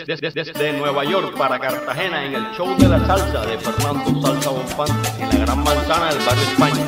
Desde Nueva York para Cartagena en el show de la salsa de Fernando Salsa Bonfante en la Gran Manzana del barrio España.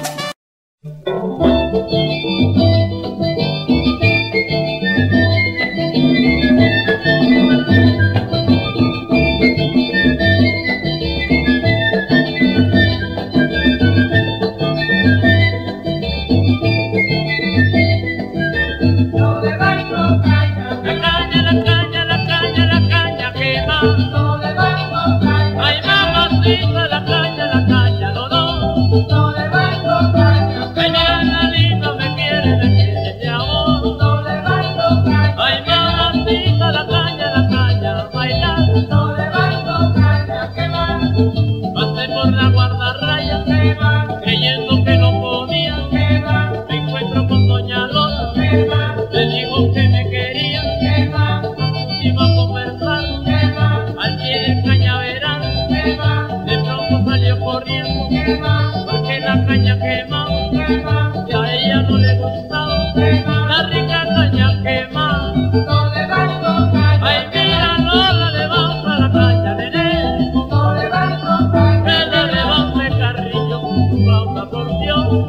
Creyendo que no podía, me encuentro con doña Lola, le digo que me quería, iba a conversar, al pie del cañaveral, de pronto salió corriendo, porque la caña quemaba, y a ella no le gustaba, la rica caña quemada. Ay, mira Lola, levanta la caña, nene, que la levante Carrillo, flauta por Dios.